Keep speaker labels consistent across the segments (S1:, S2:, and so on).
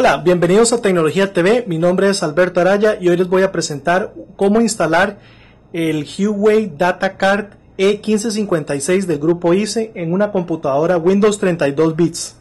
S1: Hola, bienvenidos a Tecnología TV, mi nombre es Alberto Araya y hoy les voy a presentar cómo instalar el Huawei Data Card E1556 del grupo ICE en una computadora Windows 32 bits.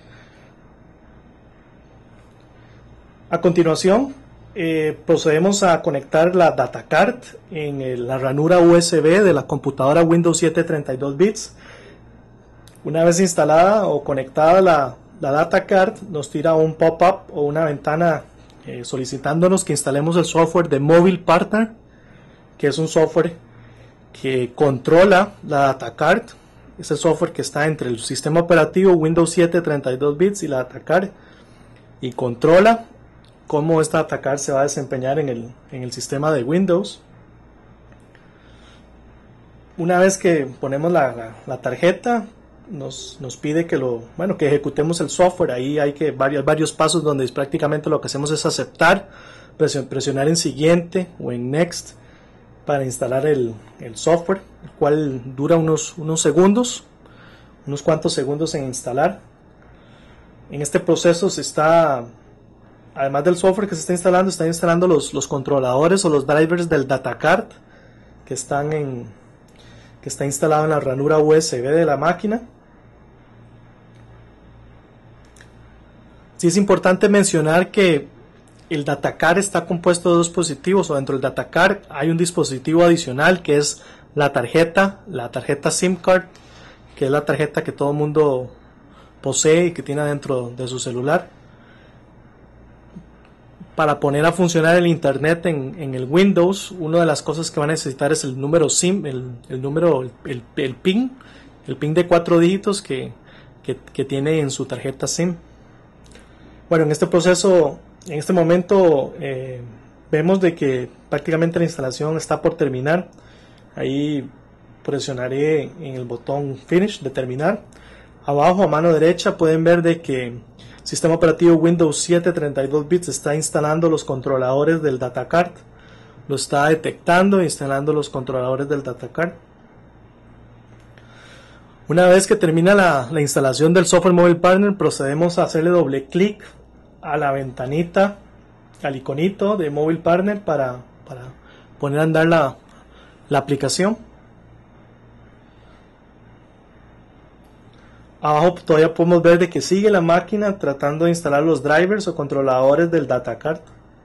S1: A continuación, procedemos a conectar la Data Card en la ranura USB de la computadora Windows 7 32 bits. Una vez instalada o conectada la Data Card, nos tira un pop-up o una ventana solicitándonos que instalemos el software de Mobile Partner, que es un software que controla la Data Card. Es el software que está entre el sistema operativo Windows 7 32 bits y la Data Card, y controla cómo esta Data Card se va a desempeñar en el sistema de Windows. Una vez que ponemos la tarjeta, nos pide que ejecutemos el software. Ahí hay varios pasos donde prácticamente lo que hacemos es aceptar, presionar en siguiente o en next para instalar el software, el cual dura unos cuantos segundos en instalar. En este proceso además del software que se está instalando los controladores o los drivers del Data Card que está instalado en la ranura USB de la máquina. Sí, es importante mencionar que el Data Card está compuesto de dos dispositivos, o dentro del Data Card hay un dispositivo adicional que es la tarjeta SIM card, que es la tarjeta que todo el mundo posee y que tiene dentro de su celular. Para poner a funcionar el internet en el Windows, una de las cosas que va a necesitar es el número SIM, el PIN de 4 dígitos que tiene en su tarjeta SIM. Bueno, en este proceso, en este momento, vemos de que prácticamente la instalación está por terminar. Ahí presionaré en el botón Finish de terminar. Abajo a mano derecha pueden ver de que el sistema operativo Windows 7 32 bits está instalando los controladores del Data Card. Lo está detectando e instalando los controladores del Data Card. Una vez que termina la instalación del software Mobile Partner, procedemos a hacerle doble clic a la ventanita, al iconito de Mobile Partner para poner a andar la aplicación. Abajo todavía podemos ver de que sigue la máquina tratando de instalar los drivers o controladores del Data Card.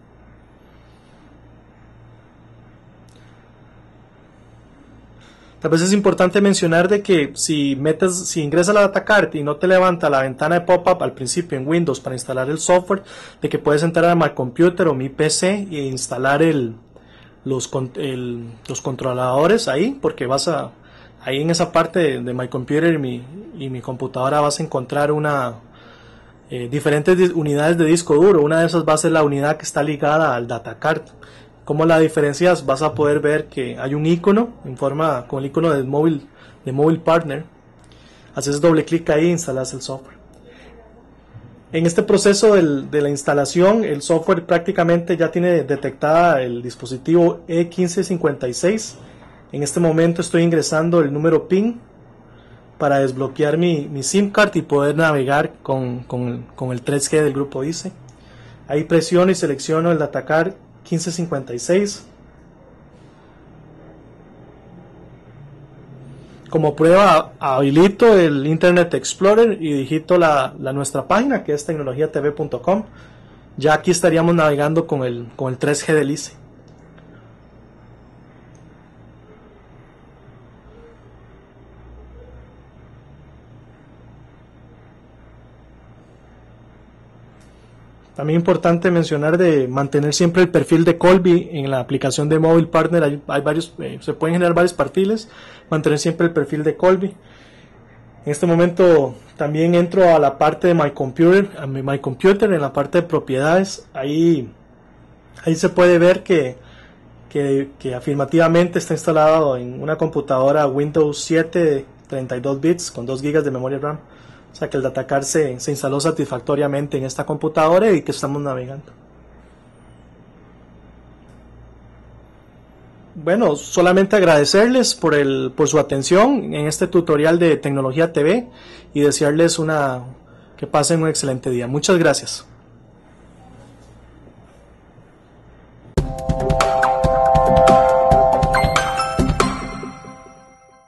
S1: Tal vez es importante mencionar de que si ingresas a la Data Card y no te levanta la ventana de pop-up al principio en Windows para instalar el software, de que puedes entrar a My Computer o Mi PC e instalar los controladores ahí, porque ahí en esa parte de My Computer y mi computadora vas a encontrar diferentes unidades de disco duro. Una de esas va a ser la unidad que está ligada al Data Card. ¿Cómo la diferencias? Vas a poder ver que hay un icono con el icono de Mobile Partner. Haces doble clic ahí e instalas el software. En este proceso de la instalación, el software prácticamente ya tiene detectada el dispositivo E1556. En este momento estoy ingresando el número PIN para desbloquear mi SIM card y poder navegar con el 3G del grupo ICE. Ahí presiono y selecciono el Data Card 1556. Como prueba habilito el Internet Explorer y digito nuestra página, que es tecnologiatv.com. Ya aquí estaríamos navegando con el 3G del ICE. También importante mencionar de mantener siempre el perfil de Colby en la aplicación de Mobile Partner. Hay varios, se pueden generar varios perfiles. Mantener siempre el perfil de Colby. En este momento también entro a la parte de My Computer, en la parte de propiedades. Ahí se puede ver que afirmativamente está instalado en una computadora Windows 7 32 bits con 2 GB de memoria RAM. O sea que el Data Card se instaló satisfactoriamente en esta computadora y que estamos navegando. Bueno, solamente agradecerles por su atención en este tutorial de Tecnología TV y desearles que pasen un excelente día. Muchas gracias.